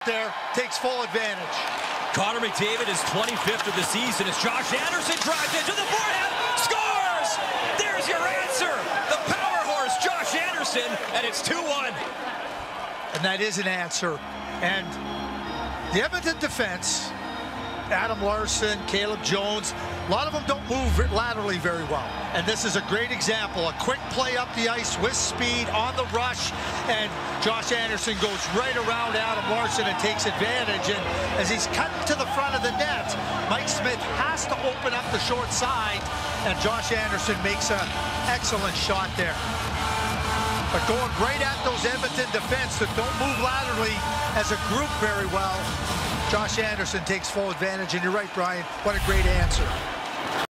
there, takes full advantage. Connor McDavid is 25th of the season as Josh Anderson drives into the forehand, scores! There's your answer, the power horse, Josh Anderson, and it's 2-1. And that is an answer. And the Edmonton defense, Adam Larson, Caleb Jones, a lot of them don't move laterally very well. And this is a great example. A quick play up the ice with speed on the rush. And Josh Anderson goes right around Adam Larson and takes advantage. And as he's cutting to the front of the net, Mike Smith has to open up the short side. And Josh Anderson makes an excellent shot there. But going right at those Edmonton defense that don't move laterally as a group very well, Josh Anderson takes full advantage. And you're right, Brian, what a great answer.